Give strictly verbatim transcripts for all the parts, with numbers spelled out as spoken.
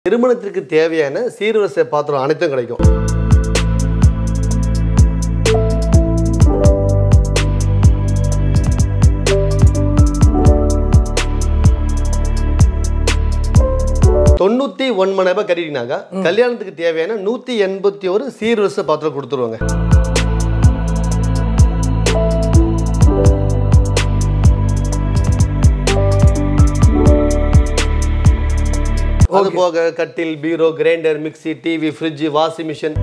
திருமணத்திற்கு தேவையான சீர்வரிசை பாத்திரம் அனைத்தும் கிடைக்கும். தொண்ணூத்தி ஒன்பது ரூபாய் கட்டிட்டீங்கன்னாக்கா கல்யாணத்துக்கு தேவையான நூத்தி எண்பத்தி ஒரு சீர்வரிசை பாத்திரம் கொடுத்துருவாங்க. அது போக கட்டில், bureau, grinder, mixie, TV, fridge, washing machine,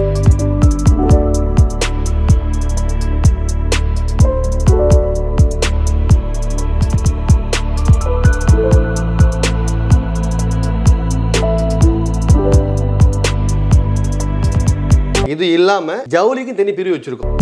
இது இல்லாம ஜவுளிக்கு தனி பிரிவு வச்சிருக்கோம்.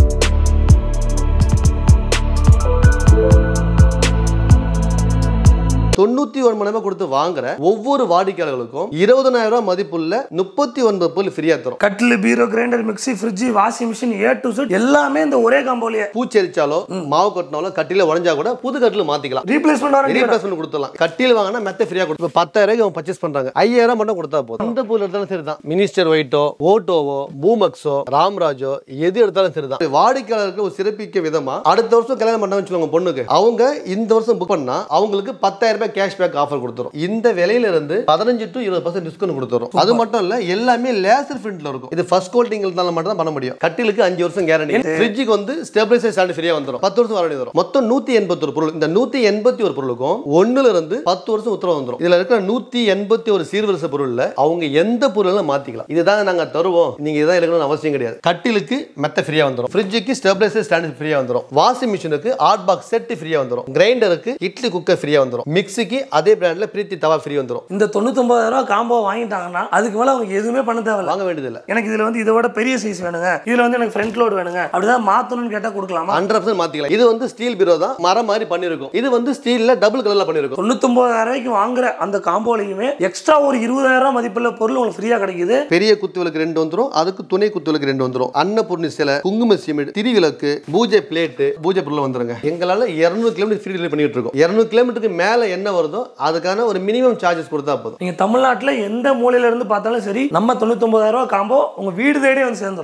தொண்ணூத்தி ஒன்பது ரூபாய் கொடுத்து வாங்குற ஒவ்வொரு வாடிக்கையாளர்களுக்கும் இருபதாயிரம் ரூபாய் மதிப்புள்ள முப்பத்தி ஒன்பது பொருள் ஃப்ரீயா தரும். கட்டில், bureau, grinder, mixie, fridge, washing machine, A to set எல்லாமே இந்த ஒரே காம்போலயே. பூச்செரிச்சாலோ மாவு கட்டினாலோ கட்டில உடைஞ்சா கூட புது கட்டில மாத்திக்கலாம். ரீப்ளேஸ்மெண்ட் ரீப்ளேஸ்மெண்ட் கொடுத்துடலாம். கட்டில் வாங்கினா மெத்த ஃப்ரீயா கொடுத்து பத்தாயிரம் ரூபாய்க்கு பர்ச்சேஸ் பண்றாங்க. ஐயாயிரம் மட்டும் கொடுத்தா போதும். அந்த பொருள் எடுத்தாலும் சரிதான். மினிஸ்டர் ஒயிட்டோ, ஓட்டோவோ, பூமக்ஸோ, ராம்ராஜோ எது எடுத்தாலும் சரிதான். வாடிக்கையாளருக்கு ஒரு சிறப்பிக்க விதமா அடுத்த வருஷம் கல்யாணம் பண்ண வச்சுக்கோங்க பொண்ணுக்கு, அவங்க இந்த வருஷம் புக் பண்ணா அவங்களுக்கு பத்தாயிரம் ரூபாய் கேஷ்பேக் ஆஃபர் கொடுத்துரும். இந்த விலையில இருந்து பதினஞ்சு டு இருபது பர்சன்ட் டிஸ்கவுண்ட் கொடுத்துரும். அது மட்டும் இல்ல, எல்லாமே லேசர் பிரிண்ட்ல இருக்கும். இது ஃபர்ஸ்ட் குவாலிட்டில மட்டும் தான் பண்ண முடியும். கட்டிலுக்கு அஞ்சு வருஷம் கேரண்டி, ஃப்ரிட்ஜுக்கு வந்து ஸ்டெபிலைசர் ஸ்டாண்ட் ஃப்ரீயா வந்துரும். பத்து வருஷம் வாரண்டி வரும். மொத்தம் நூத்தி எண்பத்தி ஒரு பொருள். இந்த நூத்தி எண்பத்தி ஒரு பொருளுக்கும் ஒண்ணுல இருந்து பத்து வருஷம் உத்தரவு வந்துரும். இதுல இருக்கிற நூத்தி எண்பத்தி ஒரு சீர்வரிசை பொருள்ல அவங்க எந்த பொருளும் மாத்திக்கலாம். இதுதான் நாங்க தருவோம், நீங்க இதான் எடுக்கணும்னு அவசியம் கிடையாது. கட்டிலுக்கு மெத்த ஃப்ரீயா வந்துரும். ஃப்ரிட்ஜுக்கு ஸ்டெபிலைசர் ஸ்டாண்ட் ஃப்ரீயா வந்துரும். வாஷிங் மிஷினுக்கு ஹாட் பாக்ஸ் செட் ஃப்ரீயா வந்துரும். கிரைண்டருக்கு இட்லி குக்கர் ஃப்ரீயா வந்துரும். மிக்ஸிக்கு அதே பிராண்ட்ல பிரீத்தி தவா ஃப்ரீ வந்துரும். இந்த தொண்ணூத்தி ஒன்பதாயிரம் ரூபாய் காம்போ வாங்கிட்டாங்கன்னா அதுக்கு மேல அவங்க எதுவுமே பண்ண தேவையில்ல, வாங்க வேண்டியது இல்ல. எனக்கு இதுல வந்து இதை விட பெரிய சைஸ் வேணுங்க, இதுல வந்து எனக்கு ஃப்ரண்ட் லோட் வேணுங்க அப்படிதான் மாத்தணும்னு கேட்டா கொடுக்கலாமா? நூறு பர்சன்ட் மாத்திக்கலாம். இது வந்து ஸ்டீல் பீரோ தான், மரம் மாதிரி பண்ணிருக்கும். இது வந்து ஸ்டீல்ல டபுள் கலர்ல பண்ணிருக்கும். தொண்ணூத்தி ஒன்பதாயிரம் ரூபாய்க்கு வாங்குற அந்த காம்போலயுமே எக்ஸ்ட்ரா ஒரு இருபதாயிரம் ரூபாய் மதிப்புள்ள பொருள் உங்களுக்கு ஃப்ரீயா கிடைக்குது. பெரிய குத்துவிளக்கு ரெண்டு வந்துரும், அதுக்கு துணை குத்துவிளக்கு ரெண்டு வந்துரும். அன்னபூர்ணி சிலை, குங்கும சிமிட், திரிவிளக்கு, பூஜை பிளேட், பூஜை பொருள் வந்துருங்க. எங்களால இருநூறு கிலோமீட்டர் ஃப்ரீ டெலிவரி பண்ணிட்டு இருக்கோம். இருநூறு கிலோமீட்டருக்கு மேல என்ன வருதோ அதுக்கான ஒரு மினிமம் சார்ஜஸ் கொடுத்தா போதும். நீங்க தமிழ்நாட்டுல எந்த மூலையில இருந்து பார்த்தாலும் சரி, நம்ம தொண்ணூத்தி ஒன்பதாயிரம் ரூபாய் காம்போ உங்க வீடு தேடி வந்து சேர்ந்துரும்.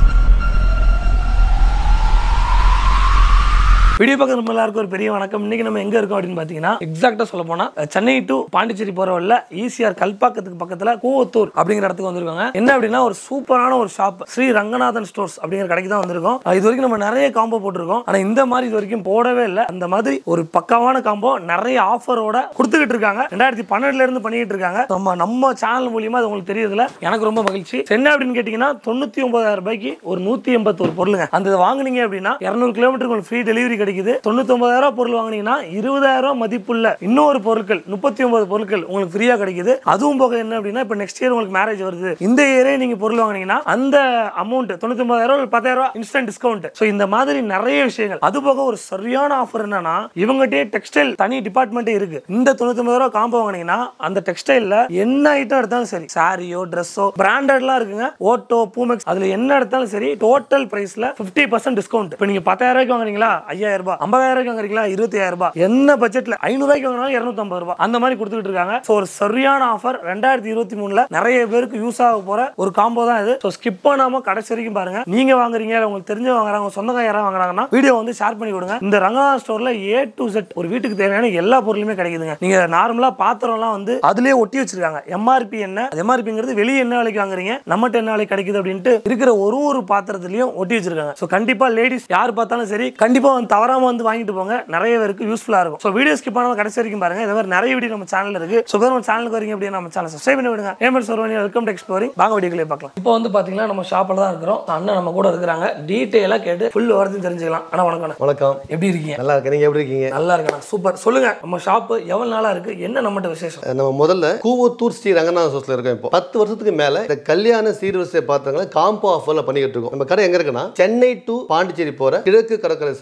வீடியோ பார்க்குற எல்லாருக்கும் ஒரு பெரிய வணக்கம். இன்னைக்கு நம்ம எங்க இருக்கோம் அப்படின்னு பாத்தீங்கன்னா, எக்ஸாக்டா சொல்ல போனா சென்னை டு பாண்டிச்சேரி போற வழியில ஈசிஆர் கல்பாக்கத்துக்கு பக்கத்துல கூவத்தூர் அப்படிங்கிற இடத்துக்கு வந்திருக்காங்க. என்ன அப்படின்னா ஒரு சூப்பரான ஒரு ஷாப், ஸ்ரீ ரங்கநாதன் ஸ்டோர்ஸ் அப்படிங்கிற கடைக்கு தான் வந்திருக்கோம். இது வரைக்கும் நம்ம நிறைய காம்போ போட்டிருக்கோம், ஆனா இந்த மாதிரி இது வரைக்கும் போடவே இல்லை. அந்த மாதிரி ஒரு பக்காவான காம்போ நிறைய ஆஃபரோட கொடுத்துக்கிட்டு இருக்காங்க. ரெண்டாயிரத்தி பன்னெண்டுல இருந்து பண்ணிட்டு இருக்காங்க. நம்ம நம்ம சேனல் மூலியமா அது உங்களுக்கு தெரியறதுல எனக்கு ரொம்ப மகிழ்ச்சி. என்ன அப்படின்னு கேட்டீங்கன்னா, தொண்ணூத்தி ஒன்பதாயிரம் ரூபாய்க்கு ஒரு நூத்தி எண்பத்தி ஒரு பொருளுங்க. அந்த வாங்குனீங்க அப்படின்னா இருநூறு கிலோமீட்டருக்கு உங்களுக்கு ஃப்ரீ டெலிவரி கிடைக்குது. தொண்ணூத்தி ஒன்பதாயிரம் ரூபாய் பொருள் வாங்கினீங்கன்னா இருபதாயிரம் ரூபாய் மதிப்புள்ள இன்னொரு பொருட்கள் முப்பத்தி ஒன்பது பொருட்கள் உங்களுக்கு ஃப்ரீயா கிடைக்குது. அதுவும் போக என்ன அப்படின்னா, இப்ப நெக்ஸ்ட் இயர் உங்களுக்கு மேரேஜ் வருது, இந்த இயரே நீங்க பொருள் வாங்கினீங்கன்னா அந்த அமௌண்ட் தொண்ணூத்தி ஒன்பதாயிரம் ரூபாய் பத்தாயிரம் ரூபாய் இன்ஸ்டன்ட் டிஸ்கவுண்ட். சோ இந்த மாதிரி நிறைய விஷயங்கள். அது போக ஒரு சரியான ஆஃபர் என்னன்னா, இவங்ககிட்ட டெக்ஸ்டைல் தனி டிபார்ட்மெண்ட் இருக்கு. இந்த தொண்ணூத்தி ஒன்பதாயிரம் ரூபாய் காம்போ வாங்கினீங்கன்னா அந்த டெக்ஸ்டைல்ல என்ன ஐட்டம் எடுத்தாலும் சரி, சாரியோ ட்ரெஸ்ஸோ பிராண்டட்லாம் இருக்குங்க, ஓட்டோ, பூமெக்ஸ், அதுல என்ன எடுத்தாலும் சரி டோட்டல் பிரைஸ்ல பிப்டி பர்சன்ட் டிஸ்கவுண்ட். இப்ப நீங்க பத்தாயிரம் ரூபாய்க்கு வாங்குறீங்களா ஐயாயிரம் ரூபாய், ஐம்பதாயிரம் ரூபாய்க்கு வாங்குறீங்களா இருபத்தி ஆயிரம் ரூபாய், என்ன பட்ஜெட்ல ஐநூறு ரூபாய்க்கு வாங்கினாலும் இருநூத்தி ஐம்பது ரூபாய் அந்த மாதிரி கொடுத்துட்டு இருக்காங்க. சோ ஒரு சரியான ஆஃபர் ரெண்டாயிரத்தி இருபத்தி மூணுல நிறைய பேருக்கு யூஸ் ஆக போற ஒரு காம்போ தான் இது. சோ ஸ்கிப் பண்ணாம கடைசி வரைக்கும் பாருங்க. நீங்க வாங்குறீங்க, உங்களுக்கு தெரிஞ்ச வாங்குறாங்க, சொந்தக்கார யாராவது வாங்குறாங்கன்னா வீடியோ வந்து ஷேர் பண்ணி கொடுங்க. இந்த ரங்கநாதன் ஸ்டோர்ல ஏ டு செட் ஒரு வீட்டுக்கு தேவையான எல்லா பொருளுமே கிடைக்குதுங்க. நீங்க நார்மலா பாத்திரம் எல்லாம் வந்து அதுலயே ஒட்டி வச்சிருக்காங்க. எம்ஆர்பி என்ன, எம்ஆர்பிங்கிறது வெளியே என்ன விலைக்கு வாங்குறீங்க, நம்மகிட்ட என்ன விலைக்கு கிடைக்குது அப்படின்ட்டு இருக்கிற ஒரு ஒரு பாத்திரத்திலையும் ஒட்டி வச்சிருக்காங்க. சோ கண்டிப்பா லேடிஸ் யார் பார்த்தாலும் சரி கண்டிப்பா வந்து தவறாம வந்து வாங்கிட்டு போங்க, நிறைய பேருக்கு யூஸ்ஃபுல்லா இருக்கும். சோ வீடியோ ஸ்கிப் பண்ணாம கடைசி வரைக்கும் பாருங்க. இந்த மாதிரி நிறைய வீடியோ நம்ம சேனல்ல இருக்கு. சோ நம்ம சேனலுக்கு வரீங்க அப்படியே நம்ம சேனலை சப்ஸ்கிரைப் பண்ணி விடுங்க. ஏமல் சர்வனி வெல்கம் டு எக்ஸ்ப்ளோரிங். வாங்க வீடியோக்குள்ளே பார்க்கலாம். இப்போ வந்து பாத்தீங்கன்னா நம்ம ஷாப்ல தான் இருக்கிறோம். அண்ணன் நம்ம கூட இருக்காங்க. டீடைலா கேட்டு ஃபுல் விவரத்தையும் தெரிஞ்சுக்கலாம். அண்ணா வணக்கம். வணக்கம். எப்படி இருக்கீங்க? நல்லா இருக்கேன். நீங்க எப்படி இருக்கீங்க? நல்லா இருக்கேன். சூப்பர். சொல்லுங்க, நம்ம ஷாப் எவ்வளவு நாளா இருக்கு, என்ன நம்மட்ட விசேஷம்? நம்ம முதல்ல கூவத்தூர் ஸ்ரீ ரங்கநாதன் ஸ்டோர்ஸ்ல இருக்கோம். இப்போ பத்து வருஷத்துக்கு மேல இந்த கல்யாண சீர்வரிசை பாத்திரங்களை காம்போ ஆஃபர்ல பண்ணிட்டு இருக்கோம். நம்ம கடை எங்க இருக்குன்னா, சென்னை டு பாண்டிச்சேரி போற கிழக்கு கடற்கரை சாலை ஈசிஆர்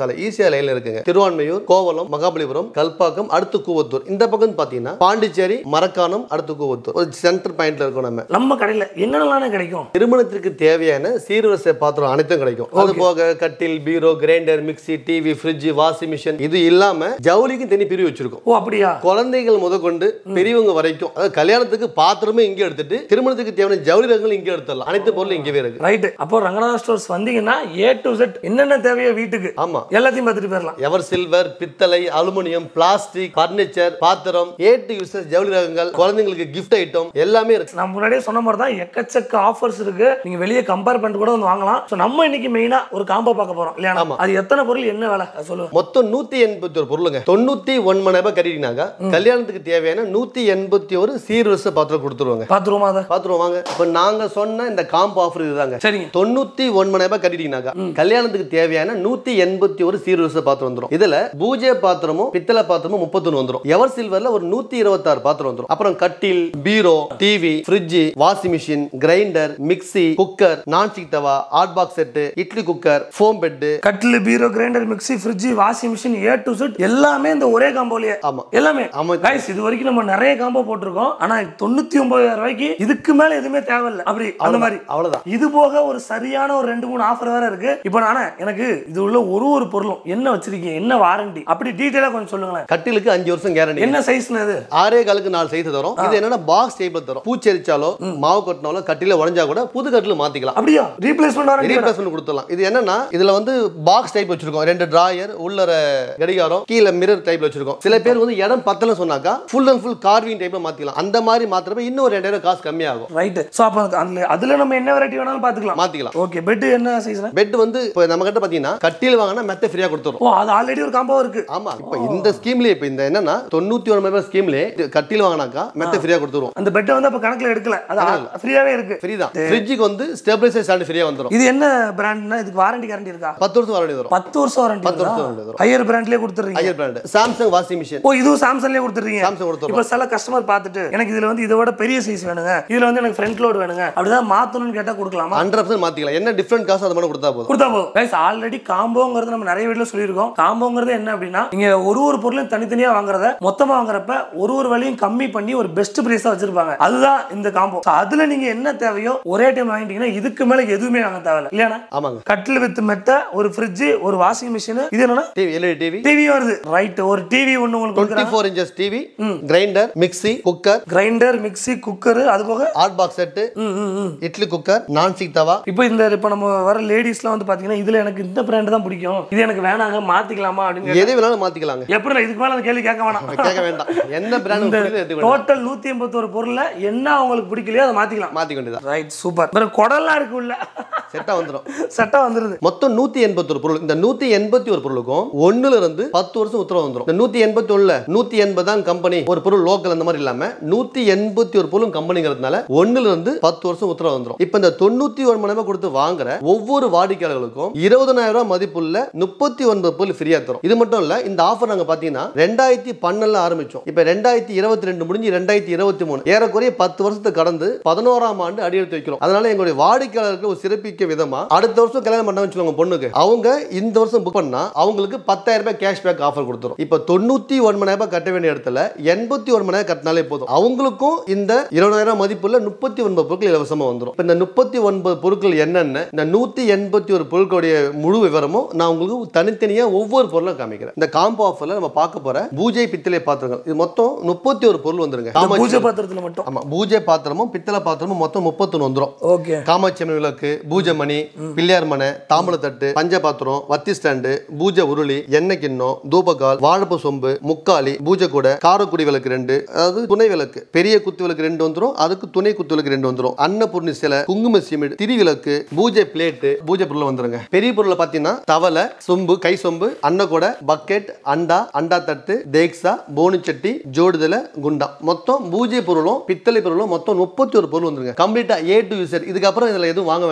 வரிசை லைன்ல இருக்குங்க. திருவான்மையூர், கோவலம், மகாபலிபுரம், கல்பாக்கம், அடுத்து கூவத்தூர். இந்த பக்கம் பாத்தீங்கன்னா பாண்டிச்சேரி, மரக்காணம், அடுத்து கூவத்தூர். ஒரு சென்டர் பாயிண்ட்ல இருக்கும். நம்ம நம்ம கடையில என்னென்னலாம் கிடைக்கும்? திருமணத்திற்கு தேவையான சீர்வரிசை பாத்திரம் அனைத்தும் கிடைக்கும். அது போக கட்டில், bureau, grinder, mixie, TV, fridge, washing machine, இது இல்லாம ஜவுளிக்கு தனி பிரிவு வச்சிருக்கோம். ஓ அப்படியா? குழந்தைகள் முதற்கொண்டு பெரியவங்க வரைக்கும், அதாவது கல்யாணத்துக்கு பாத்திரமே இங்க எடுத்துட்டு திருமணத்துக்கு தேவையான ஜவுளி ரகங்கள் இங்க எடுத்துடலாம். அனைத்து பொருளும் இங்கவே இருக்கு. ரைட். அப்போ ரங்கநாதன் ஸ்டோர்ஸ் வந்தீங்கன்னா ஏ டு Z என்னென்ன தேவையோ வீட்டுக்கு ஆமா எல்லாத்தையும் பார்த்துட்டு போயிடலாம். எவர் சில்வர், பித்தளை, அலுமினியம், பிளாஸ்டிக், பர்னிச்சர், பாத்திரம், ஏ டு யூசஸ் ஜவுளி ரகங்கள், குழந்தைங்களுக்கு கிஃப்ட் ஐட்டம் எல்லாமே இருக்கு. நான் முன்னாடியே சொன்ன மாதிரி தான் எக்கச்சக்க ஆஃபர்ஸ் இருக்கு. நீங்க வெளியே கம்பேர் பண்ணிட்டு கூட வந்து வாங்கலாம். சோ நம்ம இன்னைக்கு மெயினா ஒரு காம்போ பார்க்க போறோம் இல்லையா? அது எத்தனை பொருள் என்ன விலை சொல்லுங்க. மொத்தம் நூத்தி எண்பத்தி ஒரு பொருளுங்க. தொண்ணூத்தி ஒன்பது ரூபாய் கட்டிட்டீங்கன்னாக்கா கல்யாணத்துக்கு தேவையான நூத்தி எண்பத்தி ஒரு சீர்வரிசை பாத்திரம் கொடுத்துருவாங்க. பாத்துருவோமா? அதை பாத்துருவாங்க. இப்ப நாங்க சொன்ன இந்த காம்போ ஆஃபர் இதுதாங்க. சரிங்க. தொண்ணூத்தி ஒன்பது ரூபாய் கட்டிட்டீங்கன்னாக்கா கல்யாணத்துக்கு தேவையான நூத்தி எண்பத்தி ஒரு சீர்வரிசை பாத்திரம் வந்துரும். இதுல பூஜை பாத்திரமும் பித்தளை பாத்திரமும் முப்பத்தொன்னு வந்துரும். எவர் சில்வர்ல ஒரு நூத்தி இருபத்தி ஆறு பாத்திரம் வந்துரும். அப்புறம் கட்டில், bureau, TV, fridge, washing machine, grinder, mixie, cooker, nonstick தவா, hot box set, idli cooker, foam bed, கட்டில், bureau, grinder, mixie, fridge, washing machine, A to Z எல்லாமே இந்த ஒரே காம்போலயே. ஆமா எல்லாமே. ஆமா गाइस, இது வரைக்கும் நம்ம நிறைய காம்போ போட்டுருக்கோம். ஆனா தொண்ணூத்தி ஒன்பதாயிரம் ரூபாய்க்கு இதுக்கு மேல எதுவுமே தேவையில்லை. அப்படி அந்த மாதிரி அவ்வளவுதான். இது போக ஒரு சரியான ஒரு ரெண்டு மூணு ஆஃபர் வேற இருக்கு. இப்போ நானே எனக்கு இது உள்ள ஒரு ஒரு பொருளும் என்ன வச்சிருக்கீங்க, என்ன வாரண்டி, அப்படி டீடைலா கொஞ்சம் சொல்லுங்களேன். கட்டிலுக்கு அஞ்சு வருஷம் கேரண்டி. என்ன சைஸ்னு? இது ஆறே காலுக்கு நாலு சைஸ் தரும். இது என்னன்னா பாக்ஸ் டைப்ல தரும். பூச்செரிச்சாலோ மாவு கட்டினாலோ கட்டில உடைஞ்சா கூட புது கட்டில மாத்திக்கலாம். அப்படியா? ரீப்ளேஸ்மென்ட் வாரண்டி ரீப்ளேஸ்மென்ட் கொடுத்துடலாம். இது என்னன்னா இதுல வந்து பாக்ஸ் டைப் வச்சிருக்கோம். ரெண்டு டிராயர், உள்ளர கடிகாரம், கீழ மிரர் டைப்ல வச்சிருக்கோம். சில பேர் வந்து இடம் பத்தல சொன்னாக்கா ஃபுல் அண்ட் ஃபுல் கார்விங் டைப்ல மாத்திக்கலாம். அந்த மாதிரி மாத்திரப்ப இன்னும் ஒரு ரெண்டாயிரம் காசு கம்மியாகும். ரைட். சோ அப்ப அதுல நம்ம என்ன வெரைட்டி வேணாலும் பாத்துக்கலாம். மாத்திக்கலாம். ஓகே. பெட் என்ன சைஸ்ல? பெட் வந்து இப்போ நம்ம கிட்ட பாத்தீங்கன்னா கட்டில் வாங்கினா மெத்த ஃப்ரீயா கொடுத்துறோம். ஓ அது ஆல்ரெடி ஒரு காம்போ இருக்கு. ஆமா. இப்போ இந்த ஸ்கீம்லயே இப்போ இந்த என்னன்னா தொண்ணூத்தி ஒன்பது ரூபாய் ஸ்கீம்லயே கட்டில் வாங்கினாக்கா மெத்த ஃப்ரீயா கொடுத்துறோம். அந்த பெட் வந்து அப்ப கணக்குல எடுக்கல. அது ஃப்ரீயாவே இருக்கு. ஃப்ரீ தான். ஃப்ரிட்ஜுக்கு வந்து ஸ்டெபிலைசர் ஸ்டாண்ட் ஃப்ரீயா வந்துரும். இது என்ன பிராண்ட்னா இதுக்கு வாரண்டி கேரண்டி இருக்கா? பத்து வருஷம் வாரண்டி வரும். பத்து வருஷம் வாரண்டி. பத்து வருஷம் வாரண்டி வரும். ஹையர் பிராண்ட்லயே கொடுத்துறீங்க. Haier brand. Samsung washing machine. ஓ இது சாம்சங்லயே கொடுத்துறீங்க. சாம்சங் கொடுத்துறோம். இப்போ சில கஸ்டமர் பார்த்துட்டு எனக்கு இதுல வந்து இதோட பெரிய சைஸ் வேணுங்க, இதுல வந்து எனக்கு ஃப்ரண்ட் லோட் வேணுங்க, அப்படிதான் மாத்தணும்னு கேட்டா கொடுக்கலாமா? நூறு சதவீதம் மாத்திக்கலாம். என்ன டிஃபரண்ட் காசு அது மட்டும் கொடுத்தா போதும். கொடுத்தா போதும். गाइस ஆல்ரெடி காம்போங்கிறது நம்ம நிறைய வீடியோல சொல்லியிருக்கோம். காம்போங்கிறது என்ன அப்படின்னா நீங்க ஒரு ஒரு பொருளையும் தனித்தனியா வாங்குறத மொத்தமா வாங்குறப்ப ஒரு ஒரு வழியும் கம்மி பண்ணி ஒரு பெஸ்ட் பிரைஸா வச்சிருப்பாங்க. அதுதான் இந்த காம்போ. அதுல நீங்க என்ன தேவையோ ஒரே டைம் வாங்கிட்டீங்கன்னா இதுக்கு மேல எதுவுமே வாங்க தேவையில்ல. இல்லையா? ஆமாங்க. கட்டில் வித் மெத்த, ஒரு ஃப்ரிட்ஜ், ஒரு வாஷிங் மிஷின், இது என்னன்னா டிவி, எல்இடி டிவி. டிவி வருது. ரைட். ஒரு டிவி ஒன்னு உங்களுக்கு இருபத்தி நான்கு inches TV, grinder, mixie, cooker, grinder, mixie, cooker, அது போக hot box set, idli cooker, nonstick தவா. இப்போ இந்த இப்போ நம்ம வர லேடிஸ்லாம் வந்து பாத்தீங்கன்னா இதுல எனக்கு இந்த பிராண்ட் தான் பிடிக்கும், இது எனக்கு வேணாங்க, மாத்திக்கலாமா அப்படின்னு எது வேணாலும் மாத்திக்கலாங்க. எப்படி இதுக்கு மேல அந்த கேள்வி கேட்க வேணாம். கேட்க வேண்டாம். என்ன பிராண்ட் பிடிக்குது டோட்டல் நூத்தி எண்பத்தி ஒரு பொருள்ல என்ன உங்களுக்கு பிடிக்கலையோ அதை மாத்திக்கலாம். மாத்திக்க வேண்டியதா. ரைட். சூப்பர். வேற கொடலாம் இருக்கு உள்ள. செட்டா வந்துரும். செட்டா வந்துருது. மொத்தம் நூத்தி எண்பத்தி ஒரு பொருள். இந்த நூத்தி எண்பத்தி ஒரு பொருளுக்கும் ஒண்ணுல இருந்து பத்து வருஷம் உத்தரவு வந்துரும். இந்த நூத்தி எண்பத்தி ஒண்ணுல நூத்தி எண்பது தான் கம்பெனி, ஒரு பொருள் லோக்கல் அந்த மாதிரி இல்லாம நூத்தி எண்பத்தி ஒரு பொருளும் கம்பெனிங்கிறதுனால ஒண்ணுல இருந்து பத்து வருஷம் உத்தரவு வந்துரும். இப்போ இந்த தொண்ணூத்தி ஒன்பது ரூபாய் கொடுத்து வாங்குற ஒவ்வொரு வாடிக்கையாளர்களுக்கும் இருபதாயிரம் ரூபாய் மதிப்புள்ள முப்பத்தி ஒன்பது பொருள் ஃப்ரீயா தரும். இது மட்டும் இல்ல, இந்த ஆஃபர் நாங்க பாத்தீங்கன்னா ரெண்டாயிரத்தி பன்னெண்டுல ஆரம்பிச்சோம். இப்ப ரெண்டாயிரத்தி இருபத்தி ரெண்டு முடிஞ்சு ரெண்டாயிரத்தி இருபத்தி மூணு ஏறக்குறைய பத்து வருஷத்தை கடந்து பதினோராம் ஆண்டு அடியெடுத்து வைக்கிறோம். அதனால எங்களுடைய வாடிக்கையாளர்களுக்கு ஒரு சிறப்பிக்க விதமா அடுத்த வருஷம் கல்யாணம் பண்ண வச்சுக்கோங்க பொண்ணுக்கு, அவங்க இந்த வருஷம் புக் பண்ணா அவங்களுக்கு பத்தாயிரம் ரூபாய் கேஷ்பேக் ஆஃபர் கொடுத்துரும். இப்ப தொண்ணூத்தி ஒன்பது ரூபாய் கட்ட வேண்டிய இடத்துல எண்பத்தி ஒன்பது ரூபாய் கட்டினாலே போதும். அவங்களுக்கும் இந்த இருபதாயிரம் மதிப்புள்ள முப்பத்தி ஒன்பது பொருட்கள் இலவசமா வந்துடும். இந்த முப்பத்தி ஒன்பது பொருட்கள் என்னென்ன, இந்த நூத்தி எண்பத்தி ஒரு பொருட்களுடைய முழு விவரமும் நான் உங்களுக்கு தனித்தனியா ஒவ்வொரு பொருளும் காமிக்கிறேன். இந்த காம்போ ஆஃபர்ல நம்ம பார்க்க போற பூஜை பித்தளை பாத்திரங்கள் இது மொத்தம் முப்பத்தி ஒரு பொருள் வந்துருங்க. பூஜை பாத்திரத்துல மட்டும். ஆமா, பூஜை பாத்திரமும் பித்தளை பாத்திரமும் மொத்தம் முப்பத்தி ஒன்று வந்துரும். ஓகே. காமாட்சி அம்மன் விளக்கு, பூஜை மணி, பிள்ளையார் மனை, தாம்பூலத்தட்டு, பஞ்ச பாத்திரம், வத்தி ஸ்டாண்டு, பூஜை உருளி, எண்ணெய் கிண்ணம், தூபகால், வாழைப்பு சொம்பு, முக்காலி, பூஜை கூட, காரக்குடி விளக்கு ரெண்டு, அதாவது துணை விளக்கு, பெரிய குத்து விளக்கு ரெண்டு வந்துரும், அதுக்கு துணை குத்து விளக்கு ரெண்டு வந்துரும், அன்னபூர்ணி சிலை, குங்கும சீமெண்ட், திரி விளக்கு, பூஜை பிளேட், பூஜை பொருள் வந்துருங்க. பெரிய பொருளை பாத்தீங்கன்னா தவளை, சொம்பு, கை சொம்பு, அன்னக்கூட, பக்கெட், அண்டா, அண்டா தட்டு, தேக்ஸா, போனிச்சட்டி, ஜோடுதல, குண்டா, மொத்தம் பூஜை பொருளும் பித்தளை பொருளும் மொத்தம் முப்பத்தி ஒரு பொருள் வந்துருங்க. கம்ப்ளீட்டா ஏ டு இசட். இதுக்கப்புறம் இதுல எதுவும் வாங்க வேண்டாம்.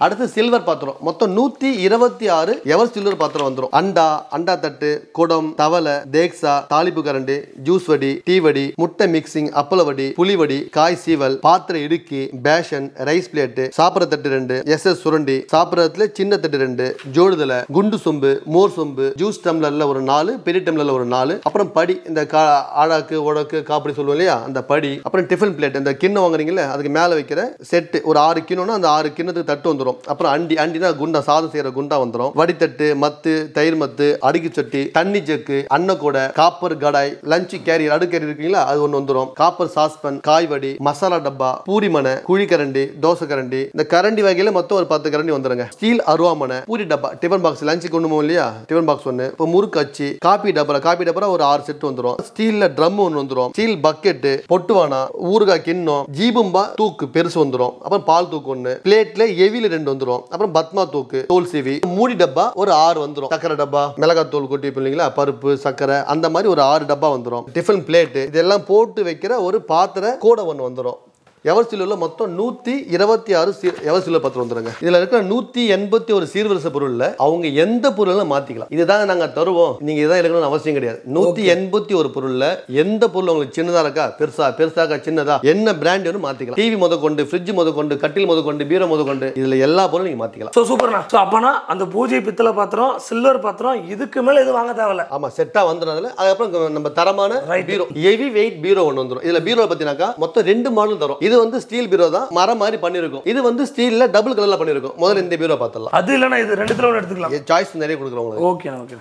அடுத்து சில்வர் பாத்திரம் மொத்தம் நூத்தி இருபத்தி ஆறு எவர் சில்வர் பாத்திரம் வந்துரும். அண்டா, அண்டா தட்டு, குடம், தவளை, தேக்ஸா, தாளிப்பு கரண்டி, ஜூஸ் வடி, டீ வடி, முட்டை மிக்சிங், அப்பள வடி, புளி வடி, காய் சீவல், பாத்திர இடுக்கி, பேஷன், ரைஸ் பிளேட், சாப்பிட தட்டு ரெண்டு, எஸ் எஸ் சுரண்டி, சாப்பிடறதுல சின்ன தட்டு ரெண்டு, ஜோடுதல, குண்டு சொம்பு, மோர் சொம்பு, ஜூஸ் டம்ளர்ல ஒரு நாலு, பெரிய டம்ளர்ல ஒரு நாலு, அப்புறம் படி, இந்த ஆடாக்கு உடக்கு காப்படி சொல்லுவோம் இல்லையா அந்த படி, அப்புறம் டிஃபன் பிளேட், இந்த கிண்ணம் வாங்குறீங்கல்ல அதுக்கு மேல வைக்கிற செட்டு ஒரு ஆறு கிண்ணம்னா அந்த ஆறு கிண்ணத்துக்கு தட்டு வந்துடும். அப்புறம் அண்டி, அண்டினா குண்டா, சாதம் செய்யற குண்டா வந்துடும். வடித்தட்டு, மத்து, தயிர் மத்து, அடுக்கு சட்டி, தண்ணி ஜக்கு, அன்னக்கூடை, காப்பர் கடாய், லஞ்ச் கேரியர், அடு கேரியர் இருக்கீங்களா அது ஒன்று வந்துடும். காப்பர் சாஸ்பன், காய்வடி, மசாலா டப்பா, பூரிமனை, குழி கரண்டி, தோசை கரண்டி, இந்த கரண்டி வகையில மொத்தம் ஒரு பத்து கரண்டி வந்துருங்க. ஸ்டீல் அருவாமனை, பூரி டப்பா, டிஃபன் பாக்ஸ் லஞ்சுக்கு கொண்டு போவோம் இல்லையா டிஃபன் பாக்ஸ் ஒன்று. இப்போ முறுக்கு அச்சு, காப்பி டப்பா, காப்பி டப்பா ஒரு ஆறு செட் வந்துடும். ஸ்டீல்ல ட்ரம் ஒன்று வந்துடும். ஸ்டீல் பக்கெட், பொட்டுவானா, ஊறுகாய் கிண்ணம், ஜீபும்பா தூக்கு பெருசு வந்துடும். அப்புறம் பால் தூக்கு ஒன்று, பிளேட்ல எவில ரெண்டு வந்துடும். அப்புறம் பத்மா தூக்கு, தோல் சீவி, மூடி டப்பா ஒரு ஆறு வந்துடும். சக்கரை டப்பா, மிளகாய் தூள் கொட்டி இல்லைங்களா பருப்பு, சக்கரை, அந்த மாதிரி ஒரு ஆறு டப்பா வந்துடும். டிஃபன் பிளேட் இதெல்லாம் போட்டு வைக்கிற ஒரு பாத்திர கூட ஒன்று வந்துடும். எவர் சில்வர்ல மொத்தம் நூத்தி இருபத்தி ஆறு எவர் சில்வர் பத்திரம் வந்துருங்க. இதுல இருக்கிற நூத்தி எண்பத்தி ஒரு சீர்வரிசை பொருள்ல அவங்க எந்த பொருளும் மாத்திக்கலாம். இதுதான் நாங்க தருவோம், நீங்க இதான் எடுக்கணும்னு அவசியம் கிடையாது. நூத்தி எண்பத்தி ஒரு பொருள்ல எந்த பொருள் உங்களுக்கு சின்னதா இருக்கா, பெருசா பெருசாக்கா, சின்னதா, என்ன பிராண்ட் வேணும் மாத்திக்கலாம். டிவி முத கொண்டு, ஃப்ரிட்ஜ் முத கொண்டு, கட்டில் முத கொண்டு, பீரோ முத கொண்டு, இதுல எல்லா பொருளும் நீங்க மாத்திக்கலாம். சோ சூப்பர்ண்ணா. சோ அப்பனா அந்த பூஜை பித்தளை பாத்திரம், சில்வர் பாத்திரம், இதுக்கு மேல இது வாங்க தேவையில்ல. ஆமா, செட்டா வந்துறதுல அதுக்கப்புறம் நம்ம தரமான பீரோ, ஹெவி வெயிட் பீரோ ஒன்று வந்துடும். இதுல பீரோ பத்தினாக்கா மொத்தம் ரெண்டு மாடல் தரும். இது வந்து ஸ்டீல் பீரோ தான், மரம் மாதிரி பண்ணிருக்கும். இது வந்து ஸ்டீல்ல டபுள் கலர்ல பண்ணிருக்கும். முதல்ல இந்த பீரோ பார்த்தலாம். அது இல்லனா இது ரெண்டுத்துல ஒன்னு எடுத்துக்கலாம். சாய்ஸ் நிறைய கொடுக்குறோம். Okay okay.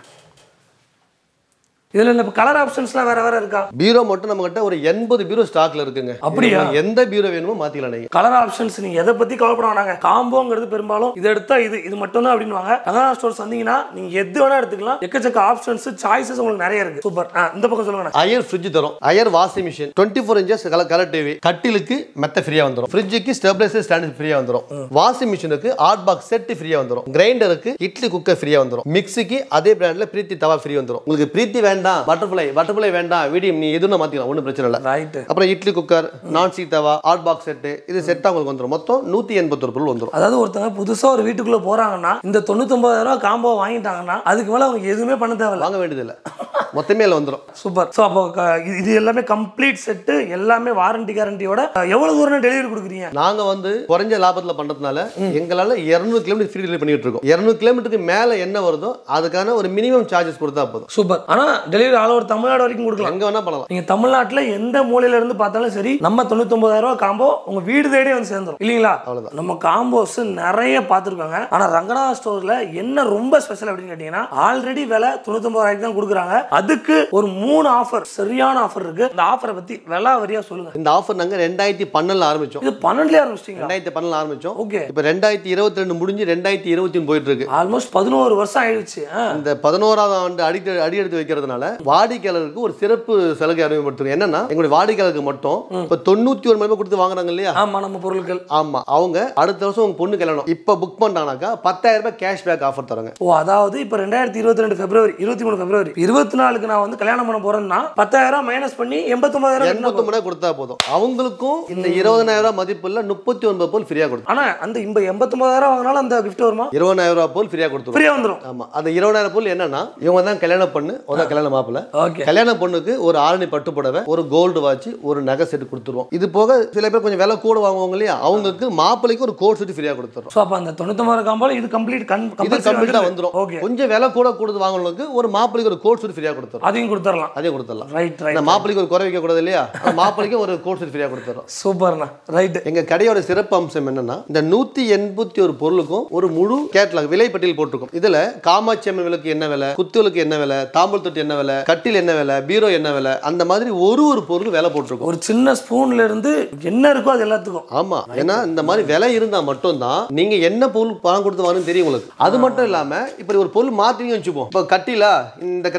இதுல இந்த கலர் ஆப்ஷன்ஸ்லாம் வேற வேற இருக்கா? பீரோ மட்டும் நம்ம கிட்ட ஒரு எண்பது பீரோ ஸ்டாக்ல இருக்குங்க. அப்படியா? எந்த பீரோ வேணுமோ மாத்திக்கலாம் நீங்க. கலர் ஆப்ஷன்ஸ் நீங்க எதை பத்தி கவலைப்பட வேணாங்க. காம்போங்கிறது பெரும்பாலும் இது எடுத்தா இது இது மட்டும் தான் அப்படின்வாங்க. ரங்கநாதன் ஸ்டோர்ஸ் வந்தீங்கன்னா நீங்க எது வேணா எடுத்துக்கலாம். எக்கச்சக்க ஆப்ஷன்ஸ், சாய்ஸஸ் உங்களுக்கு நிறைய இருக்கு. சூப்பர். இந்த பக்கம் சொல்லுங்க. அயர் ஃப்ரிட்ஜ் தரும், Haier washing machine, twenty four inches colour TV, கட்டிலுக்கு மெத்த ஃப்ரீயா வந்துரும், ஃப்ரிட்ஜுக்கு ஸ்டெபிலைசர் ஸ்டாண்ட் ஃப்ரீயா வந்துரும், வாஷிங் மிஷினுக்கு ஹாட் பாக்ஸ் செட் ஃப்ரீயா வந்துரும், கிரைண்டருக்கு இட்லி குக்கர் ஃப்ரீயா வந்துரும், மிக்ஸிக்கு அதே பிராண்ட்ல பிரீத்தி தவா ஃப்ரீ வந்துரும். உங்களுக்கு பிரீத்தி வேண்டாம், பட்டர்ஃப்ளை பட்டர்ஃப்ளை வேண்டாம், வீடியம் நீ எதுனா மாத்திக்கலாம், ஒன்றும் பிரச்சனை இல்லை. ரைட். அப்புறம் இட்லி குக்கர், நான் ஸ்டிக் தவா, ஹாட் பாக்ஸ் செட், இது செட்டா உங்களுக்கு வந்துடும். மொத்தம் நூத்தி எண்பத்தி ஒரு பொருள் வந்துடும். அதாவது ஒருத்தங்க புதுசா ஒரு வீட்டுக்குள்ள போறாங்கன்னா இந்த தொண்ணூத்தி ஒன்பதாயிரம் ரூபாய் காம்போ வாங்கிட்டாங்கன்னா அதுக்கு மேல அவங்க எதுவுமே பண்ண தேவையில்லை, வாங்க வேண்டியதில்லை, மொத்தமே வந்துடும். சூப்பர். ஸோ அப்போ இது எல்லாமே கம்ப்ளீட் செட்டு, எல்லாமே வாரண்டி கேரண்டியோட. எவ்வளவு தூரம் டெலிவரி கொடுக்குறீங்க? நாங்க வந்து குறைஞ்ச லாபத்துல பண்றதுனால எங்களால இருநூறு கிலோமீட்டர் ஃப்ரீ டெலிவரி பண்ணிட்டு இருக்கோம். இருநூறு கிலோமீட்டருக்கு மேல என்ன வருதோ அதுக்கான ஒரு மினிமம் சார்ஜஸ் கொடுத்தா போதும். சூப்பர். ஆனா டெலிவரி ஆல் ஓவர் தமிழ்நாடு வரைக்கும் கொடுக்கலாம், எங்க வேணா பண்ணலாம். நீங்க தமிழ்நாட்டுல எந்த மூலையில இருந்து பார்த்தாலும் சரி, நம்ம தொண்ணூத்தி ஒன்பதாயிரம் ரூபாய் காம்போ உங்க வீடு தேடி வந்து சேர்ந்துரும் இல்லீங்களா? அவ்வளவுதான். நம்ம காம்போஸ் நிறைய பார்த்துருக்காங்க. ஆனா ரங்கநாதன் ஸ்டோர்ல என்ன ரொம்ப ஸ்பெஷல் அப்படின்னு கேட்டீங்கன்னா, ஆல்ரெடி விலை தொண்ணூத்தி ஒன்பதாயிரம் தான் கொடுக்குறாங்க. அதுக்கு ஒரு மூணு ஆஃபர், சரியான ஆஃபர் இருக்கு. இந்த ஆஃபரை பத்தி விலை வரியா சொல்லுங்க. இந்த ஆஃபர் நாங்க ரெண்டாயிரத்தி பன்னெண்டுல ஆரம்பிச்சோம். இது பன்னெண்டுல ஆரம்பிச்சிட்டீங்க? ரெண்டாயிரத்தி பன்னெண்டுல ஆரம்பிச்சோம். ஓகே. இப்போ ரெண்டாயிரத்தி இருபத்தி ரெண்டு முடிஞ்சு ரெண்டாயிரத்தி இருபத்தி போயிட்டு இருக்கு. ஆல்மோஸ்ட் பதினோரு வருஷம் ஆயிடுச்சு. இந்த பதினோராவது ஆண்டு அடி அடி எடுத்து வைக்கிறதுனால வாடிக்கையாளருக்கு ஒரு சிறப்பு சலுகை அறிமுகப்படுத்துறோம். என்னன்னா, எங்களுடைய வாடிக்கையாளருக்கு மட்டும் இப்போ தொண்ணூத்தி ஒரு மணி கொடுத்து வாங்குறாங்க இல்லையா? ஆமா, நம்ம பொருட்கள். ஆமா, அவங்க அடுத்த வருஷம் உங்க பொண்ணு கல்யாணம் இப்ப புக் பண்ணாங்கனாக்கா பத்தாயிரம் ரூபாய் கேஷ் பேக் ஆஃபர் தராங்க. ஓ, அதாவது இப்போ ரெண்டாயிரத்தி இருபத்தி ரெண்டு பிப்ரவரி, இருபத்தி மூணு பிப்ரவரி, இருபத்தி நாலுக்கு நான் வந்து கல்யாணம் பண்ண போறேன்னா பத்தாயிரம் மைனஸ் பண்ணி எண்பத்தி ஒன்பதாயிரம் எண்பத்தி ஒன்பதாயிரம் கொடுத்தா போதும். அவங்களுக்கும் இந்த இருபதாயிரம் ரூபாய் மதிப்புல முப்பத்தி ஒன்பது போல் ஃப்ரீயா கொடுக்கும். ஆனா அந்த இந்த எண்பத்தி ஒன்பதாயிரம் வாங்கினாலும் அந்த கிஃப்ட் வருமா? இருபதாயிரம் ரூபாய் போல் ஃப்ரீயா கொடுத்துரும். ஃப்ரீயா வந்துரும். ஆமா, அந்த இருபதாயிரம் போல் என்னன்னா, இவங்க தான் கல்யாணம் பண்ணு, ஒரு கல்யாண மாப்பிள்ள. கல்யாண பொண்ணுக்கு ஒரு ஆரணி பட்டு புடவை, ஒரு கோல்டு வாட்ச், ஒரு நகை செட் கொடுத்துருவோம். இது போக சில பேர் கொஞ்சம் விலை கூட வாங்குவாங்க இல்லையா, அவங்களுக்கு மாப்பிளைக்கு ஒரு கோட் செட் ஃப்ரீயா கொடுத்துரும். சோ அப்ப அந்த தொண்ணூத்தி ஒன்பது காம்போல இது கம்ப்ளீட் கம்ப்ளீட்டா வந்துரும். கொஞ்சம் விலை கூட கொடுத்து வாங்குறவங்களுக்கு ஒரு மாப்பிளைக்கு ஒரு கோட் செட் ஃப்ரீயா கொடுத்துரும். அதையும் கொடுத்துறலாம். அதையும் கொடுத்துறலாம். Right right. மாப்பிளைக்கு ஒரு குறை வைக்க கூடாது இல்லையா, மாப்பிளைக்கு ஒரு கோட் செட் ஃப்ரீயா கொடுத்துரும். சூப்பர்ண்ணா. ரைட். எங்க கடையோட சிறப்பு அம்சம் என்னன்னா, இந்த நூத்தி எண்பத்தி ஒரு பொருளுக்கும் ஒரு முழு கேட்லாக் விலை பட்டியல் போட்டிருக்கும். இதுல காமாட்சி அம்மன் விளக்கு என்ன விலை, குத்துவிளக்கு என்ன விலை, தாம்பல் தொட்டி என்ன விலை, கட்டில் என்ன விலை, பீரோ என்ன விலை, அந்த மாதிரி ஒரு ஒரு பொருள் விலை போட்டிருக்கும். ஒரு சின்ன ஸ்பூன்ல இருந்து என்ன இருக்கோ அது எல்லாத்துக்கும். ஆமா, ஏன்னா இந்த மாதிரி விலை இருந்தா மட்டும் தான் நீங்க என்ன பொருள் பணம் கொடுத்து வாங்கணும் தெரியும் உங்களுக்கு. அது மட்டும் இல்லாம இப்ப ஒரு பொருள் மாத்தினீங்கன்னு வச்சுப்போம். இப்ப கட்டிலா, இந்த கட்டில் வேண்டாம்,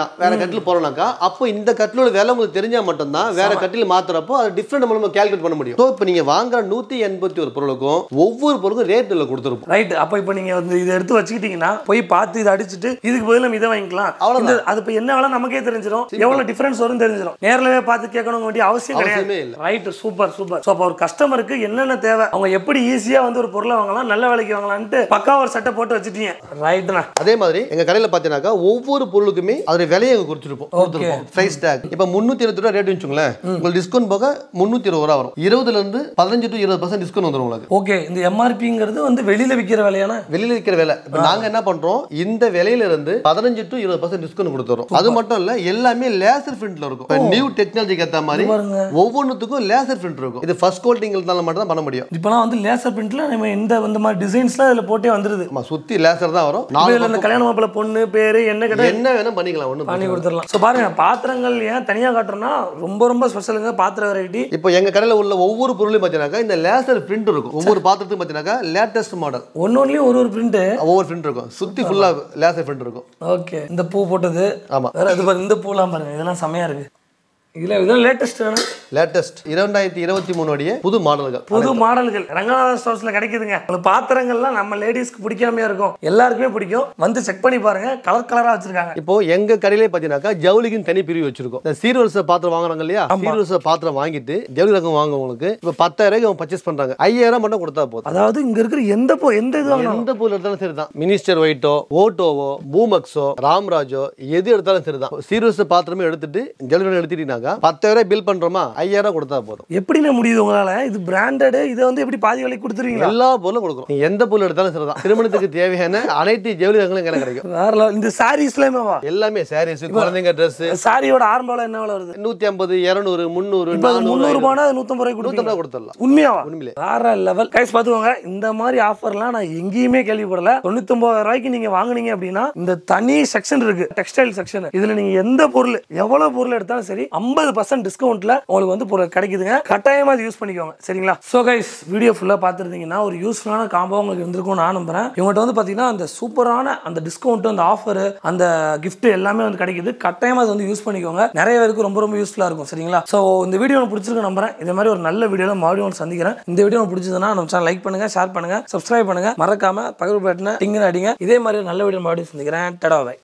வேண்டாம் வேற கட்டில் போறோம்னாக்கா அப்போ இந்த கட்டிலோட விலை உங்களுக்கு தெரிஞ்சா மட்டும்தான் வேற கட்டில் மாத்துறப்போ அது டிஃபரெண்ட் நம்ம கால்குலேட் பண்ண முடியும். ஸோ இப்போ நீங்க வாங்குற நூத்தி எண்பத்தி ஒரு பொருளுக்கும் ஒவ்வொரு பொருளுக்கும் ரேட் இல்லை கொடுத்துருப்போம். ரைட். அப்போ இப்போ நீங்க வந்து இதை எடுத்து வச்சுக்கிட்டீங்கன்னா போய் பார்த்து இதை அடிச்சுட்டு இதுக்கு பதில் நம்ம இதை வாங்கிக்கலாம். அவ்வளோ அது இப்போ என்ன வேலை நமக்கே தெரிஞ்சிடும், எவ்வளவு டிஃபரன்ஸ் வரும் தெரிஞ்சிடும். நேர்லவே பார்த்து கேட்கணும் வேண்டிய அவசியம் கிடையாது. Right, super super. ஸோ அப்போ ஒரு கஸ்டமருக்கு என்னென்ன தேவை, அவங்க எப்படி ஈஸியா வந்து ஒரு பொருளை வாங்கலாம், நல்ல விலைக்கு வாங்கலாம்னு பக்கா ஒரு சட்டை போட்டு வச்சுட்டீங்க. ரைட்னா அதே மாதிரி எங்க கடையில் பார்த்தீங்கன்னாக்கா ஒவ்வொரு பொருளுக்குமே அதோட விலையை கொடுத்துருப்போம். பிரைஸ் டேக் இப்போ முன்னூத்தி இருபது ரூபா ரேட் வச்சுங்களேன், உங்களுக்கு டிஸ்கவுண்ட் போக முன்னூத்தி இருபது ரூபா வரும். இருபதுல இருந்து பதினஞ்சு டு இருபது பர்சன்ட் டிஸ்கவுண்ட் வந்துடும் உங்களுக்கு. ஓகே. இந்த எம்ஆர்பிங்கிறது வந்து வெளியில விற்கிற விலையான வெளியில விற்கிற விலை. இப்போ நாங்க என்ன பண்றோம், இந்த விலையில இருந்து பதினஞ்சு டு இருபது பர்சன்ட் டிஸ்கவுண்ட் கொடுத்துறோம். அது மட்டும் இல்ல, எல்லாமே லேசர் பிரிண்ட்ல இருக்கும். இப்போ நியூ டெக்னாலஜிக்கு ஏற்ற மாதிரி ஒவ்வொன்றுத்துக்கும் லேசர் பிரிண்ட் இருக்கும். இது ஃபர்ஸ்ட் கோட்டிங்னால மட்டும் தான் பண்ண முடியும். இப்போலாம் வந்து லேசர் பிரிண்ட்ல நம்ம இந்த இந்த மாதிரி டிசைன்ஸ்லாம் இதுல போட்டே வந்துருது. ஆமா, சுத்தி லேசர் தான் வரும். நாலு இந்த கல்யாண மாப்பிள்ளை பொண்ணு பேரு என்ன கேட்டா என்ன வேணா பண்ணிக்கலாம், ஒண்ணு பண்ணி கொடுத்துடலாம். ஸோ பாருங்க, பாத்திரங்கள் ஏன் தனியா காட்டுறோம்னா ரொம்ப ரொம்ப ஸ்பெஷலுங்க பாத்திர வெரைட்டி. இப்போ எங்க கடையில் உள்ள ஒவ்வொரு பொருளையும் பார்த்தீங்கன்னா இந்த லேசர் பிரிண்ட் இருக்கும். ஒவ்வொரு பாத்திரத்துக்கும் பார்த்தீங்கன்னா லேட்டஸ்ட் மாடல் ஒன்னொன்னுலயும் ஒரு ஒரு பிரிண்ட் ஒவ்வொரு பிரிண்ட் இருக்கும். சுத்தி ஃபுல்லா லேசர் பிரிண்ட் இருக்கும். ஓகே. இந்த பூ போட்டது. ஆமா. வேற இது பாருங்க, இந்த பூலாம் பாருங்க, இதெல்லாம் செமையா இருக்கு. இதுல இதெல்லாம் லேட்டஸ்ட் வேணும். லேட்டஸ்ட் இரண்டாயிரத்தி இருபத்தி மூணு உடைய புது மாடல்கள் புது மாடல்கள் ரங்கநாதன் ஸ்டோர்ஸ்ல கிடைக்குதுங்க. உங்களுக்கு பாத்திரங்கள்லாம் நம்ம லேடிஸ்க்கு பிடிக்காமையா இருக்கும், எல்லாருக்குமே பிடிக்கும். வந்து செக் பண்ணி பாருங்க, கலர் கலரா வச்சிருக்காங்க. இப்போ எங்க கடையிலே பாத்தீங்கன்னா ஜவுளிக்குன்னு தனி பிரிவு வச்சிருக்கோம். இந்த சீர்வரிசை பாத்திரம் வாங்குறாங்க இல்லையா, சீர்வரிசை பாத்திரம் வாங்கிட்டு ஜவுளி ரகம் வாங்குவங்களுக்கு இப்போ பத்தாயிரம் ரூபாய்க்கு அவங்க பர்ச்சேஸ் பண்றாங்க. ஐயாயிரம் மட்டும் கொடுத்தா போதும். அதாவது இங்க இருக்கிற எந்த பூ எந்த இது எந்த பூ எடுத்தாலும் சரிதான். மினிஸ்டர் ஒயிட்டோ, ஓட்டோவோ, பூமக்ஸோ, ராம்ராஜோ எது எடுத்தாலும் சரிதான். சீர்வரிசை பாத்திரமே எடுத்துட்டு ஜவுளி எடுத்துட்டீங்கன்னாக்கா பத்தாயிரம் பில் பண்றோமா, ஐயாயிரம் கொடுத்தா போதும். எப்படி முடியுது உங்களால? இது பிராண்டட், இதை வந்து எப்படி பாதி விலைக்கு கொடுத்துருவீங்க? எல்லா பொருளும் கொடுக்கும். நீ எந்த பொருள் எடுத்தாலும் சரிதான். திருமணத்துக்கு தேவையான அனைத்து ஜவுளி ரகங்களும் எனக்கு கிடைக்கும். வேற இந்த சாரீஸ்லமே எல்லாமே சாரீஸ், குழந்தைங்க ட்ரெஸ். சாரியோட ஆரம்ப விலை என்ன வருது? நூத்தி ஐம்பது, இருநூறு, முந்நூறு, முந்நூறு ரூபாய் நூத்தம்பது ரூபாய் நூத்தம்பது கொடுத்துடலாம். உண்மையாவா? உண்மையிலே வேற லெவல். கைஸ் பாத்துக்கோங்க, இந்த மாதிரி ஆஃபர்லாம் நான் எங்கேயுமே கேள்விப்படல. தொண்ணூத்தி ஒன்பது ரூபாய்க்கு நீங்க வாங்குனீங்க அப்படின்னா இந்த தனி செக்ஷன் இருக்கு, டெக்ஸ்டைல் செக்ஷன். இதுல நீங்க எந்த பொருள் எவ்வளவு பொருள் எடுத்தாலும் சரி ஐம்பது பர்சன்ட் டிஸ்கவுண்ட்ல உங்களுக்கு வந்து பொருள் கிடைக்குதுங்க. கட்டாயமா அதை யூஸ் பண்ணிக்கோங்க. சரிங்களா? சோ கைஸ், வீடியோ ஃபுல்லா பார்த்துருந்தீங்கன்னா ஒரு யூஸ்ஃபுல்லான காம்போ உங்களுக்கு இருந்திருக்கும் நான் நம்புறேன். இவங்ககிட்ட வந்து பாத்தீங்கன்னா அந்த சூப்பரான அந்த டிஸ்கவுண்ட், அந்த ஆஃபர், அந்த கிஃப்ட் எல்லாமே வந்து கிடைக்குது. கட்டாயமா அதை வந்து யூஸ் பண்ணிக்கோங்க. நிறைய பேருக்கு ரொம்ப ரொம்ப யூஸ்ஃபுல்லா இருக்கும். சரிங்களா? சோ இந்த வீடியோ உங்களுக்கு பிடிச்சிருக்கு நம்புறேன். இதே மாதிரி ஒரு நல்ல வீடியோல மறுபடியும் சந்திக்கிறேன். இந்த வீடியோ உங்களுக்கு பிடிச்சதுன்னா நம்ம சேனல் லைக் பண்ணுங்க, ஷேர் பண்ணுங்க, சப்ஸ்கிரைப் பண்ணுங்க, மறக்காம பக்கத்து பட்டனை டிங்னு அடிங்க. இதே மாதிரி ஒரு நல்ல வீடியோ மறுபடியும் சந்திக்கிறேன். டடா பை.